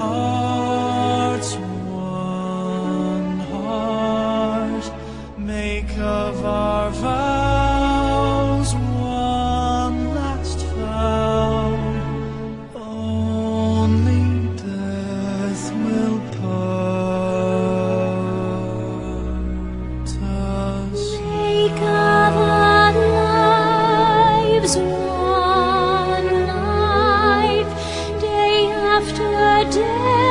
hearts, one heart, make of our vows one last vow. Only death will part us. Make of our lives one life, day after day.